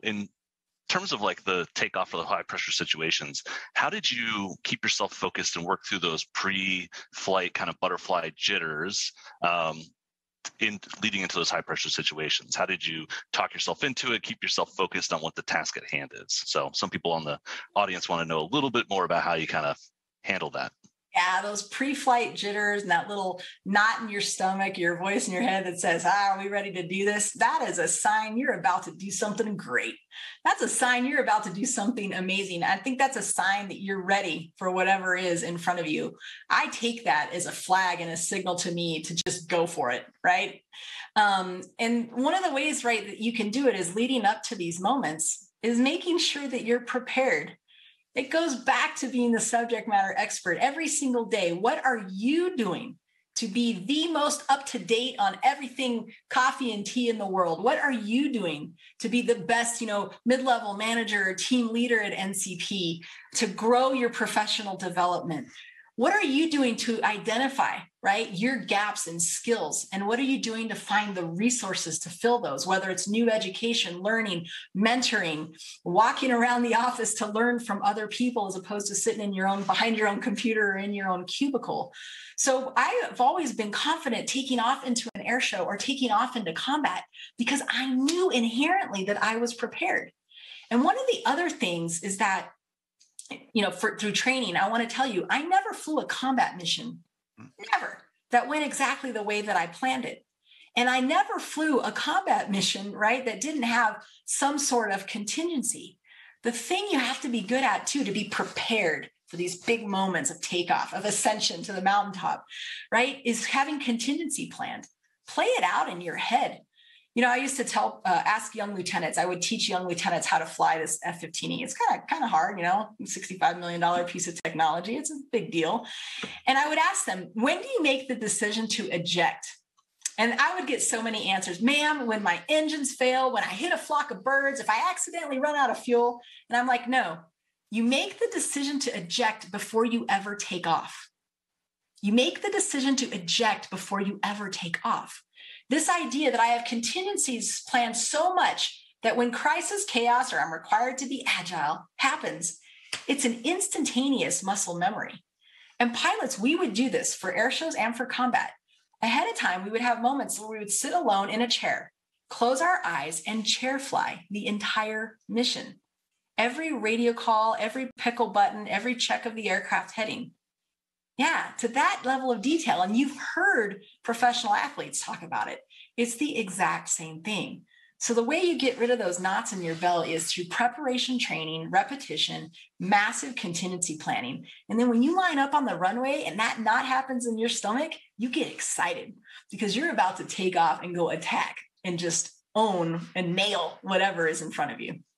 in terms of like the takeoff for the high pressure situations, how did you keep yourself focused and work through those pre-flight kind of butterfly jitters in leading into those high pressure situations? How did you talk yourself into it, keep yourself focused on what the task at hand is? So some people on the audience want to know a little bit more about how you kind of handle that. Yeah, those pre-flight jitters and that little knot in your stomach, your voice in your head that says, are we ready to do this? That is a sign you're about to do something great. That's a sign you're about to do something amazing. I think that's a sign that you're ready for whatever is in front of you. I take that as a flag and a signal to me to just go for it, right? And one of the ways, right, that you can do it is leading up to these moments is making sure that you're prepared. It goes back to being the subject matter expert every single day. What are you doing to be the most up-to-date on everything coffee and tea in the world? What are you doing to be the best, mid-level manager or team leader at NCP, to grow your professional development? What are you doing to identify, right, your gaps and skills? And what are you doing to find the resources to fill those, whether it's new education, learning, mentoring, walking around the office to learn from other people as opposed to sitting behind your own computer or in your own cubicle? So I have always been confident taking off into an air show or taking off into combat because I knew inherently that I was prepared. And one of the other things is that through training, I want to tell you, I never flew a combat mission, never, that went exactly the way that I planned it. And I never flew a combat mission, right, that didn't have some sort of contingency. The thing you have to be good at, too, to be prepared for these big moments of takeoff, of ascension to the mountaintop, right, is having contingency planned. Play it out in your head. I used to ask young lieutenants, I would teach young lieutenants how to fly this F-15E. It's kind of hard, $65 million piece of technology. It's a big deal. And I would ask them, when do you make the decision to eject? And I would get so many answers. Ma'am, when my engines fail, when I hit a flock of birds, if I accidentally run out of fuel. And I'm like, no, you make the decision to eject before you ever take off. You make the decision to eject before you ever take off. This idea that I have contingencies planned so much that when crisis, chaos, or I'm required to be agile happens, it's an instantaneous muscle memory. And pilots, we would do this for air shows and for combat. Ahead of time, we would have moments where we would sit alone in a chair, close our eyes, and chair fly the entire mission. Every radio call, every pickle button, every check of the aircraft heading. Yeah, to that level of detail. And you've heard professional athletes talk about it. It's the exact same thing. So the way you get rid of those knots in your belt is through preparation training, repetition, massive contingency planning. And then when you line up on the runway and that knot happens in your stomach, you get excited because you're about to take off and go attack and just own and nail whatever is in front of you.